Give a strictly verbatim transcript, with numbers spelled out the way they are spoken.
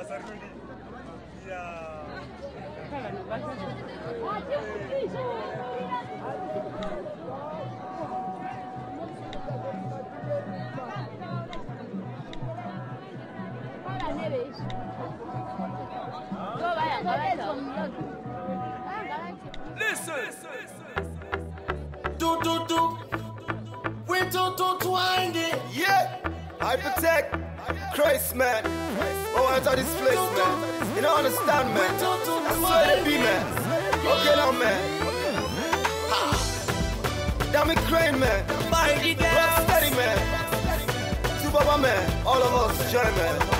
Listen. Do do do. We do do twindy. Yeah. Hypertech. Christ, man. Oh, I enter this place, man. You don't understand, man. That's where they be, man. Okay, now, man. Damn it, Crane, man. Rock steady, man. Two Baba, man. All of us, join, man.